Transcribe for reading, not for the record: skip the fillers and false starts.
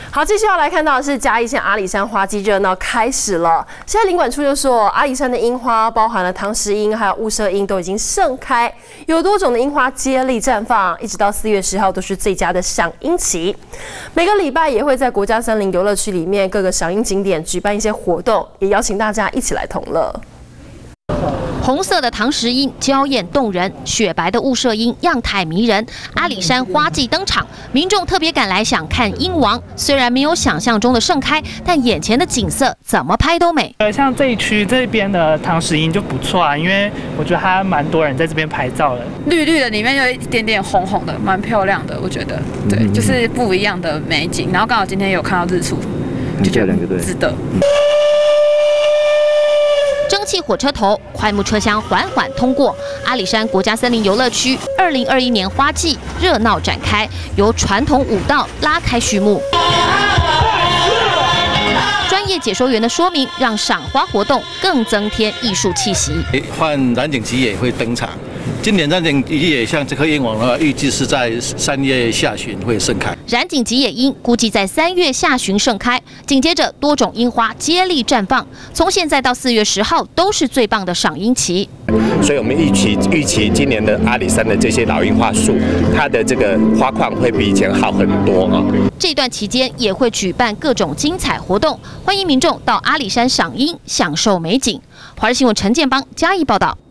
好，继续要来看到的是嘉义县阿里山花季热闹开始了。现在林管处就说，阿里山的樱花包含了唐石樱还有雾社樱都已经盛开，有多种的樱花接力绽放，一直到4月10号都是最佳的赏樱期。每个礼拜也会在国家森林游乐区里面各个赏樱景点举办一些活动，也邀请大家一起来同乐。 红色的唐石樱娇艳动人，雪白的雾社樱样态迷人。阿里山花季登场，民众特别赶来想看樱王。虽然没有想象中的盛开，但眼前的景色怎么拍都美。 像这一区这边的唐石樱就不错啊，因为我觉得还蛮多人在这边拍照的。 绿绿的，里面有一点点红红的，蛮漂亮的，我觉得。对，就是不一样的美景。然后刚好今天有看到日出，就觉得值得。 蒸汽火车头，快木车厢缓缓通过阿里山国家森林游乐区。2021年花季热闹展开，由传统舞蹈拉开序幕。专业解说员的说明，让赏花活动更增添艺术气息。 换染井吉野会登场。 今年染井吉野像这颗樱王的话，预计是在3月下旬会盛开。 染井吉野樱估计在3月下旬盛开，紧接着多种樱花接力绽放，从现在到4月10号都是最棒的赏樱期。 所以我们预期今年的阿里山的这些老樱花树，它的这个花况会比以前好很多啊。 这段期间也会举办各种精彩活动，欢迎民众到阿里山赏樱，享受美景。华视新闻陈建邦嘉义报道。